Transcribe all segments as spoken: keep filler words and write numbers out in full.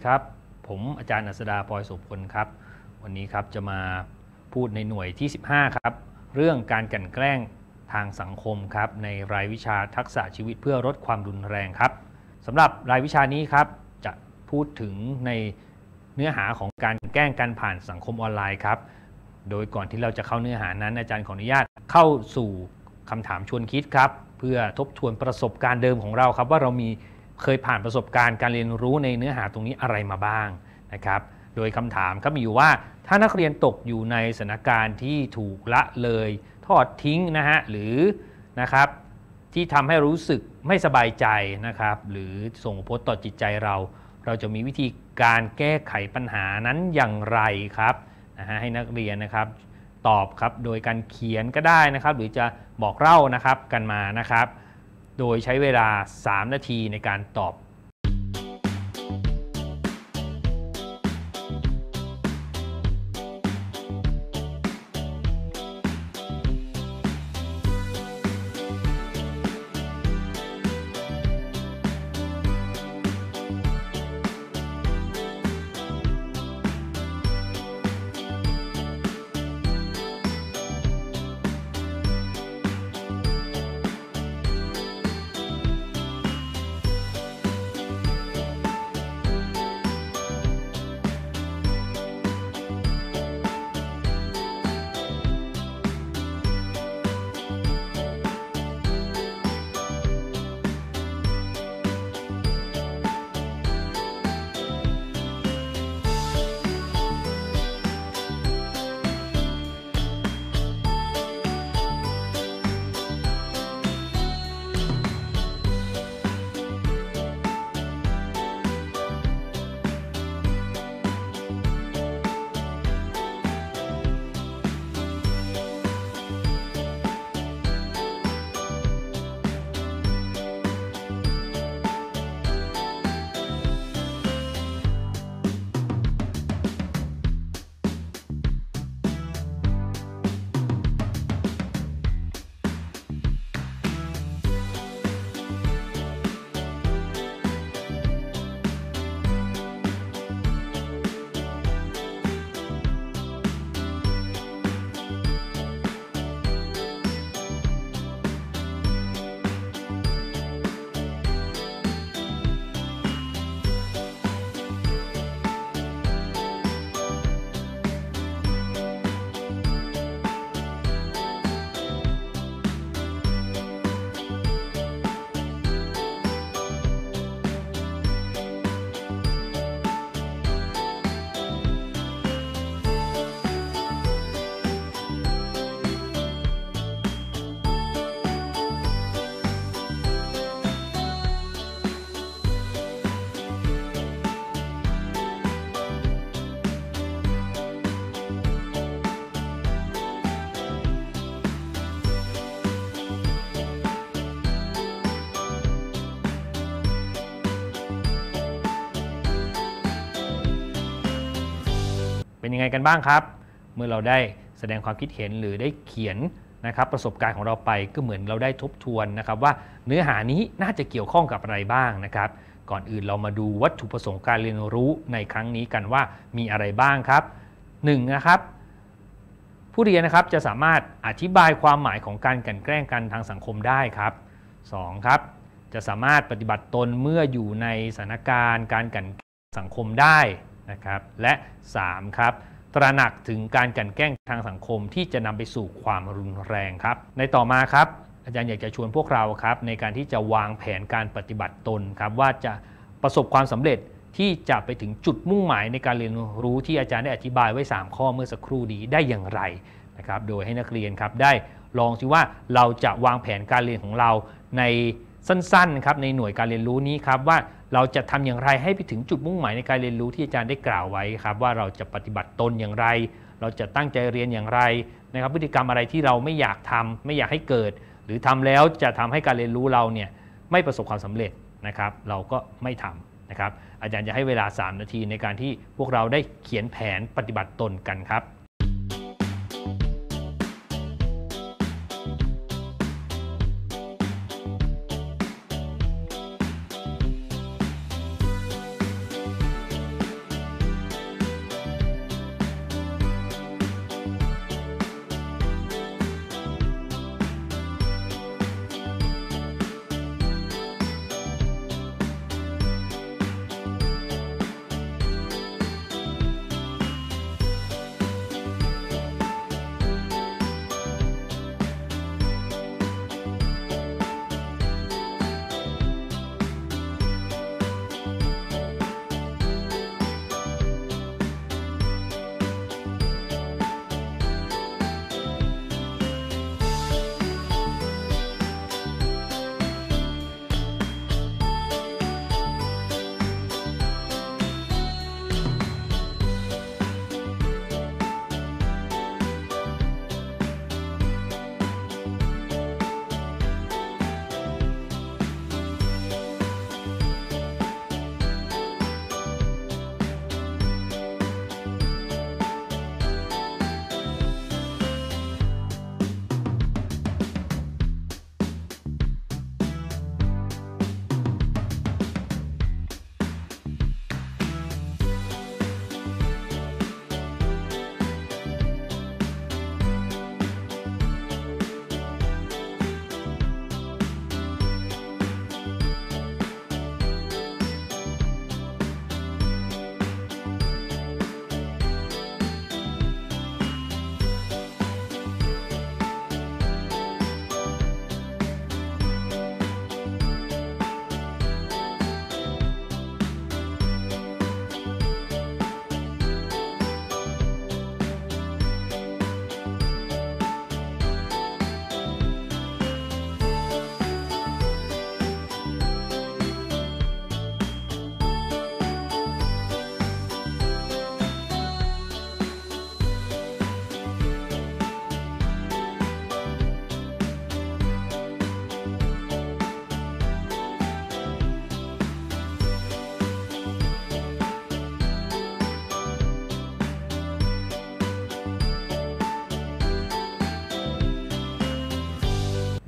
ครับผมอาจารย์อัสดาพลอยโสพลครับวันนี้ครับจะมาพูดในหน่วยที่สิบห้าครับเรื่องการกลั่นแกล้งทางสังคมครับในรายวิชาทักษะชีวิตเพื่อลดความรุนแรงครับสำหรับรายวิชานี้ครับจะพูดถึงในเนื้อหาของการแกล้งกันผ่านสังคมออนไลน์ครับโดยก่อนที่เราจะเข้าเนื้อหานั้นอาจารย์ขออนุญาตเข้าสู่คำถามชวนคิดครับเพื่อทบทวนประสบการณ์เดิมของเราครับว่าเรามีเคยผ่านประสบการณ์การเรียนรู้ในเนื้อหาตรงนี้อะไรมาบ้างนะครับโดยคำถามก็มีอยู่ว่าถ้านักเรียนตกอยู่ในสถานการณ์ที่ถูกละเลยทอดทิ้งนะฮะหรือนะครับที่ทำให้รู้สึกไม่สบายใจนะครับหรือส่งผลต่อจิตใจเราเราจะมีวิธีการแก้ไขปัญหานั้นอย่างไรครับนะฮะให้นักเรียนนะครับตอบครับโดยการเขียนก็ได้นะครับหรือจะบอกเล่านะครับกันมานะครับโดยใช้เวลาสามนาทีในการตอบเป็นยังไงกันบ้างครับเมื่อเราได้แสดงความคิดเห็นหรือได้เขียนนะครับประสบการณ์ของเราไปก็เหมือนเราได้ทบทวนนะครับว่าเนื้อหานี้น่าจะเกี่ยวข้องกับอะไรบ้างนะครับก่อนอื่นเรามาดูวัตถุประสงค์การเรียนรู้ในครั้งนี้กันว่ามีอะไรบ้างครับหนึ่งนะครับผู้เรียนนะครับจะสามารถอธิบายความหมายของการกลั่นแกล้งกันทางสังคมได้ครับสองครับจะสามารถปฏิบัติตนเมื่ออยู่ในสถานการณ์การกลั่นแกล้งสังคมได้นะครับและสามครับตระหนักถึงการกลั่นแกล้งทางสังคมที่จะนำไปสู่ความรุนแรงครับในต่อมาครับอาจารย์อยากจะชวนพวกเราครับในการที่จะวางแผนการปฏิบัติตนครับว่าจะประสบความสำเร็จที่จะไปถึงจุดมุ่งหมายในการเรียนรู้ที่อาจารย์ได้อธิบายไว้สามข้อเมื่อสักครู่นี้ได้อย่างไรนะครับโดยให้นักเรียนครับได้ลองซิว่าเราจะวางแผนการเรียนของเราในสั้นๆครับในหน่วยการเรียนรู้นี้ครับว่าเราจะทำอย่างไรให้ไปถึงจุดมุ่งหมายในการเรียนรู้ที่อาจารย์ได้กล่าวไว้ครับว่าเราจะปฏิบัติตนอย่างไรเราจะตั้งใจเรียนอย่างไรนะครับพฤติกรรมอะไรที่เราไม่อยากทำไม่อยากให้เกิดหรือทำแล้วจะทำให้การเรียนรู้เราเนี่ยไม่ประสบความสำเร็จนะครับเราก็ไม่ทำนะครับอาจารย์จะให้เวลาสามนาทีในการที่พวกเราได้เขียนแผนปฏิบัติตนกันครับค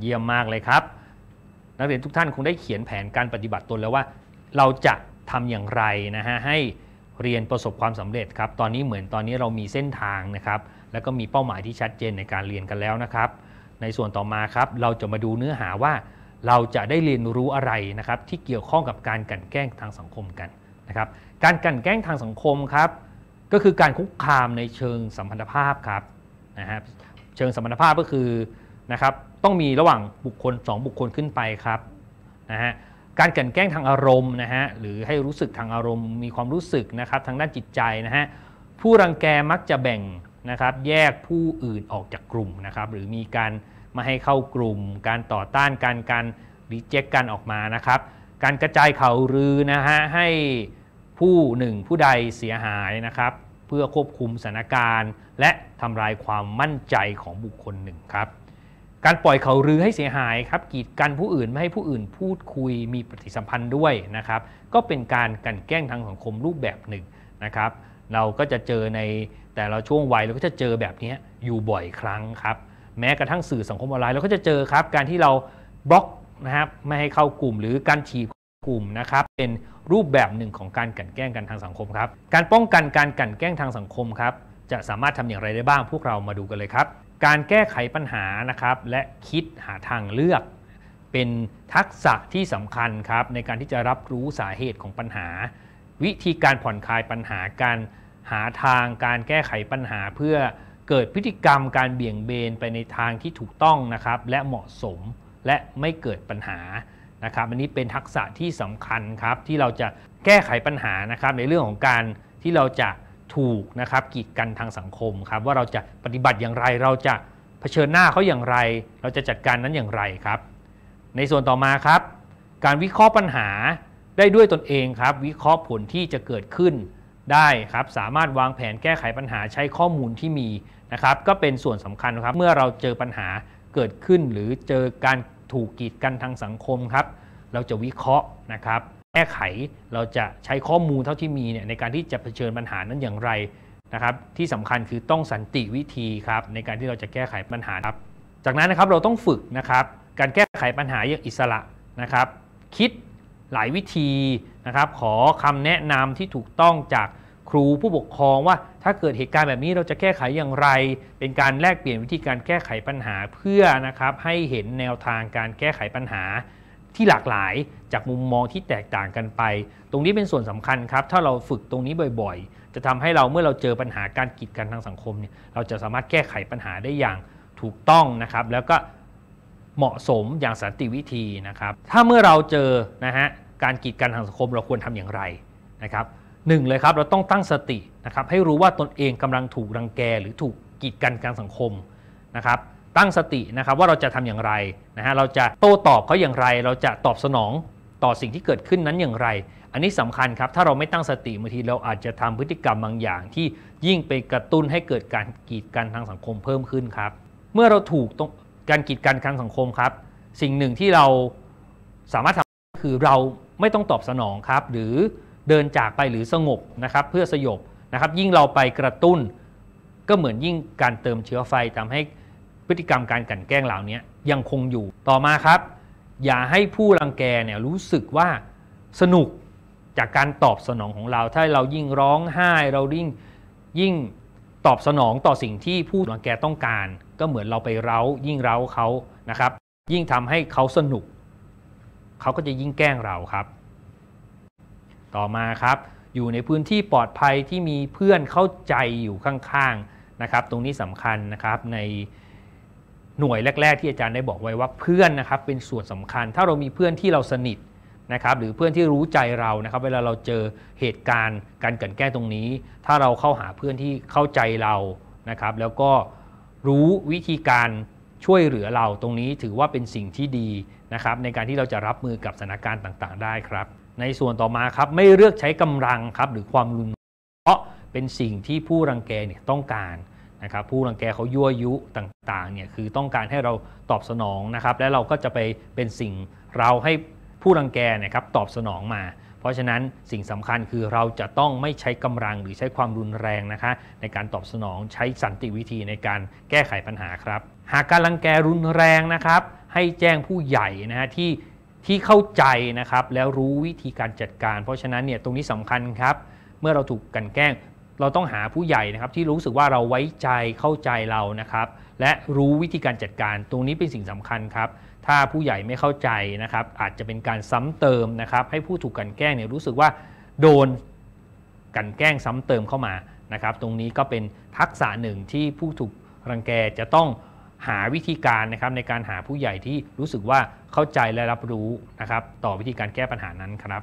ยี่ยมมากเลยครับนักเรียนทุกท่านคงได้เขียนแผนการปฏิบัติตนแล้วว่าเราจะทำอย่างไรนะฮะให้เรียนประสบความสำเร็จครับตอนนี้เหมือนตอนนี้เรามีเส้นทางนะครับแล้วก็มีเป้าหมายที่ชัดเจนในการเรียนกันแล้วนะครับในส่วนต่อมาครับเราจะมาดูเนื้อหาว่าเราจะได้เรียนรู้อะไรนะครับที่เกี่ยวข้องกับการกลั่นแกล้งทางสังคมกันนะครับการกลั่นแกล้งทางสังคมครับก็คือการคุกคามในเชิงสัมพันธภาพครับนะฮะเชิงสัมพันธภาพก็คือนะครับต้องมีระหว่างบุคคลสองบุคคลขึ้นไปครับนะฮะการกลั่นแกล้งทางอารมณ์นะฮะหรือให้รู้สึกทางอารมณ์มีความรู้สึกนะครับทางด้านจิตใจนะฮะผู้รังแกมักจะแบ่งนะครับแยกผู้อื่นออกจากกลุ่มนะครับหรือมีการไม่ให้เข้ากลุ่มการต่อต้านการการรีเจ็คกันออกมานะครับการกระจายข่าวลือนะฮะให้ผู้หนึ่งผู้ใดเสียหายนะครับเพื่อควบคุมสถานการณ์และทำลายความมั่นใจของบุคคลหนึ่งครับการปล่อยข่าวลือให้เสียหายครับกีดกันผู้อื่นไม่ให้ผู้อื่นพูดคุยมีปฏิสัมพันธ์ด้วยนะครับก็เป็นการกลั่นแกล้งทางสังคมรูปแบบหนึ่งนะครับเราก็จะเจอในแต่ละช่วงวัยเราก็จะเจอแบบนี้อยู่บ่อยครั้งครับแม้กระทั่งสื่อสังคมออนไลน์เราก็จะเจอครับการที่เราบล็อกนะครับไม่ให้เข้ากลุ่มหรือการฉีกกลุ่มนะครับเป็นรูปแบบหนึ่งของการกลั่นแกล้งกันทางสังคมครับการป้องกันการกลั่นแกล้งทางสังคมครับจะสามารถทำอย่างไรได้บ้างพวกเรามาดูกันเลยครับการแก้ไขปัญหานะครับและคิดหาทางเลือกเป็นทักษะที่สำคัญครับในการที่จะรับรู้สาเหตุของปัญหาวิธีการผ่อนคลายปัญหาการหาทางการแก้ไขปัญหาเพื่อเกิดพฤติกรรมการเบี่ยงเบนไปในทางที่ถูกต้องนะครับและเหมาะสมและไม่เกิดปัญหานะครับอันนี้เป็นทักษะที่สำคัญครับที่เราจะแก้ไขปัญหานะครับในเรื่องของการที่เราจะถูกนะครับกีดกันทางสังคมครับว่าเราจะปฏิบัติอย่างไรเราจะเผชิญหน้าเขาอย่างไรเราจะจัดการนั้นอย่างไรครับในส่วนต่อมาครับการวิเคราะห์ปัญหาได้ด้วยตนเองครับวิเคราะห์ผลที่จะเกิดขึ้นได้ครับสามารถวางแผนแก้ไขปัญหาใช้ข้อมูลที่มีนะครับก็เป็นส่วนสำคัญครับเมื่อเราเจอปัญหาเกิดขึ้นหรือเจอการถูกกีดกันทางสังคมครับเราจะวิเคราะห์นะครับแก้ไขเราจะใช้ข้อมูลเท่าที่มีเนี่ยในการที่จะเผชิญปัญหานั้นอย่างไรนะครับที่สำคัญคือต้องสันติวิธีครับในการที่เราจะแก้ไขปัญหาครับจากนั้นนะครับเราต้องฝึกนะครับการแก้ไขปัญหาอย่างอิสระนะครับคิดหลายวิธีนะครับขอคำแนะนำที่ถูกต้องจากครูผู้ปกครองว่าถ้าเกิดเหตุการณ์แบบนี้เราจะแก้ไขอย่างไรเป็นการแลกเปลี่ยนวิธีการแก้ไขปัญหาเพื่อนะครับให้เห็นแนวทางการแก้ไขปัญหาที่หลากหลายจากมุมมองที่แตกต่างกันไปตรงนี้เป็นส่วนสำคัญครับถ้าเราฝึกตรงนี้บ่อยๆจะทำให้เราเมื่อเราเจอปัญหาการกีดกันทางสังคมเนี่ยเราจะสามารถแก้ไขปัญหาได้อย่างถูกต้องนะครับแล้วก็เหมาะสมอย่างสันติวิธีนะครับถ้าเมื่อเราเจอนะฮะการกีดกันทางสังคมเราควรทำอย่างไรนะครับหนึ่งเลยครับเราต้องตั้งสตินะครับให้รู้ว่าตนเองกำลังถูกรังแกหรือถูกกีดกันทางสังคมนะครับตั้งสตินะครับว่าเราจะทำอย่างไรนะฮะเราจะโต้ตอบเขาอย่างไรเราจะตอบสนองต่อสิ่งที่เกิดขึ้นนั้นอย่างไรอันนี้สำคัญครับถ้าเราไม่ตั้งสติบางทีเราอาจจะทำพฤติกรรมบางอย่างที่ยิ่งไปกระตุ้นให้เกิดการกีดกันทางสังคมเพิ่มขึ้นครับเมื่อเราถูกการกีดกันทางสังคมครับสิ่งหนึ่งที่เราสามารถทำคือเราไม่ต้องตอบสนองครับหรือเดินจากไปหรือสงบนะครับเพื่อสยบนะครับยิ่งเราไปกระตุ้นก็เหมือนยิ่งการเติมเชื้อไฟทำให้พฤติกรรมการกลั่นแกล้งเหล่านี้ยังคงอยู่ต่อมาครับอย่าให้ผู้รังแกเนี่ยรู้สึกว่าสนุกจากการตอบสนองของเราถ้าเรายิ่งร้องไห้เรายิ่งยิ่งตอบสนองต่อสิ่งที่ผู้รังแกต้องการก็เหมือนเราไปเร้ายิ่งเร้าเขานะครับยิ่งทำให้เขาสนุกเขาก็จะยิ่งแกล้งเราครับต่อมาครับอยู่ในพื้นที่ปลอดภัยที่มีเพื่อนเข้าใจอยู่ข้างๆนะครับตรงนี้สำคัญนะครับในหน่วยแรกๆที่อาจารย์ได้บอกไว้ว่าเพื่อนนะครับเป็นส่วนสำคัญถ้าเรามีเพื่อนที่เราสนิทนะครับหรือเพื่อนที่รู้ใจเรานะครับเวลาเราเจอเหตุการณ์การกลั่นแกล้งตรงนี้ถ้าเราเข้าหาเพื่อนที่เข้าใจเรานะครับแล้วก็รู้วิธีการช่วยเหลือเราตรงนี้ถือว่าเป็นสิ่งที่ดีนะครับในการที่เราจะรับมือกับสถานการณ์ต่างๆได้ครับในส่วนต่อมาครับไม่เลือกใช้กำลังครับหรือความรุนแรงเพราะเป็นสิ่งที่ผู้รังแกเนี่ยต้องการนะครับผู้รังแกเขายั่วยุต่างๆเนี่ยคือต้องการให้เราตอบสนองนะครับและเราก็จะไปเป็นสิ่งเราให้ผู้รังแกนะครับตอบสนองมาเพราะฉะนั้นสิ่งสำคัญคือเราจะต้องไม่ใช้กำลังหรือใช้ความรุนแรงนะคะในการตอบสนองใช้สันติวิธีในการแก้ไขปัญหาครับหากการรังแกรุนแรงนะครับใให้แจ้งผู้ใหญ่นะฮะที่ที่เข้าใจนะครับแล้วรู้วิธีการจัดการเพราะฉะนั้นเนี่ยตรงนี้สำคัญครับเมื่อเราถูกกลั่นแกล้งเราต้องหาผู้ใหญ่นะครับที่รู้สึกว่าเราไว้ใจเข้าใจเรานะครับและรู้วิธีการจัดการตรงนี้เป็นสิ่งสำคัญครับถ้าผู้ใหญ่ไม่เข้าใจนะครับอาจจะเป็นการซ้ำเติมนะครับให้ผู้ถูกกลั่นแกล้งเนี่ยรู้สึกว่าโดนกลั่นแกล้งซ้ำเติมเข้ามานะครับตรงนี้ก็เป็นทักษะหนึ่งที่ผู้ถูกรังแกจะต้องหาวิธีการนะครับในการหาผู้ใหญ่ที่รู้สึกว่าเข้าใจและรับรู้นะครับต่อวิธีการแก้ปัญหานั้นครับ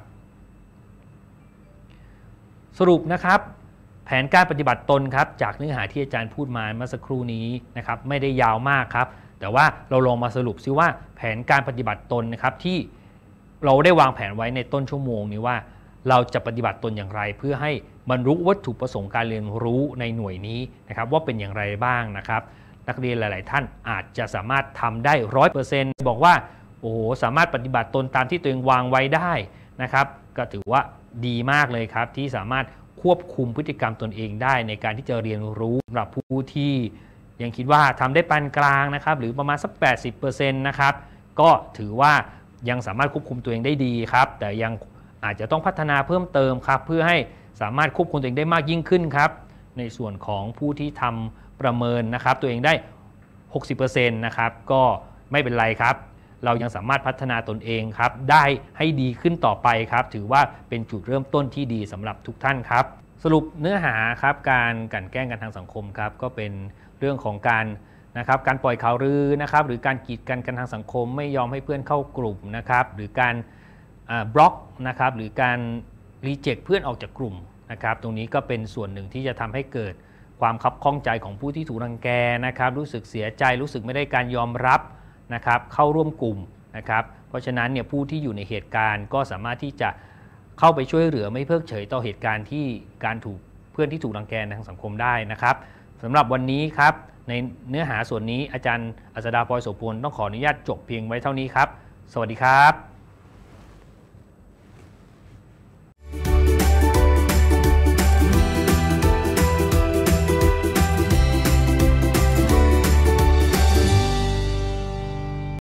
สรุปนะครับแผนการปฏิบัติตนครับจากเนื้อหาที่อาจารย์พูดมาเมื่อสักครู่นี้นะครับไม่ได้ยาวมากครับแต่ว่าเราลองมาสรุปซิว่าแผนการปฏิบัติตนนะครับที่เราได้วางแผนไว้ในต้นชั่วโมงนี้ว่าเราจะปฏิบัติตนอย่างไรเพื่อให้บรรลุวัตถุประสงค์การเรียนรู้ในหน่วยนี้นะครับว่าเป็นอย่างไรบ้างนะครับนักเรียนหลายๆท่านอาจจะสามารถทำได้ ร้อยเปอร์เซ็นต์ บอกว่าโอ้โหสามารถปฏิบัติตนตามที่ตัวเองวางไว้ได้นะครับก็ถือว่าดีมากเลยครับที่สามารถควบคุมพฤติกรรมตนเองได้ในการที่จะเรียนรู้สำหรับผู้ที่ยังคิดว่าทำได้ปานกลางนะครับหรือประมาณสัก แปดสิบเปอร์เซ็นต์ นะครับก็ถือว่ายังสามารถควบคุมตัวเองได้ดีครับแต่ยังอาจจะต้องพัฒนาเพิ่มเติมครับเพื่อให้สามารถควบคุมตัวเองได้มากยิ่งขึ้นครับในส่วนของผู้ที่ทำประเมินนะครับตัวเองได้ หกสิบเปอร์เซ็นต์ นะครับก็ไม่เป็นไรครับเรายังสามารถพัฒนาตนเองครับได้ให้ดีขึ้นต่อไปครับถือว่าเป็นจุดเริ่มต้นที่ดีสำหรับทุกท่านครับสรุปเนื้อหาครับการกลั่นแกล้งกันทางสังคมครับก็เป็นเรื่องของการนะครับการปล่อยข่าวลือนะครับหรือการกีดกันกันทางสังคมไม่ยอมให้เพื่อนเข้ากลุ่มนะครับหรือการบล็อกนะครับหรือการรีเจ็คเพื่อนออกจากกลุ่มนะครับตรงนี้ก็เป็นส่วนหนึ่งที่จะทำให้เกิดความคับข้องใจของผู้ที่ถูกรังแกนะครับรู้สึกเสียใจรู้สึกไม่ได้การยอมรับนะครับเข้าร่วมกลุ่มนะครับเพราะฉะนั้นเนี่ยผู้ที่อยู่ในเหตุการณ์ก็สามารถที่จะเข้าไปช่วยเหลือไม่เพิกเฉยต่อเหตุการณ์ที่การถูกเพื่อนที่ถูกรังแกในทางสังคมได้นะครับสำหรับวันนี้ครับในเนื้อหาส่วนนี้อาจารย์อัศดาพรโสพลต้องขออนุญาตจบเพียงไว้เท่านี้ครับสวัสดีครับ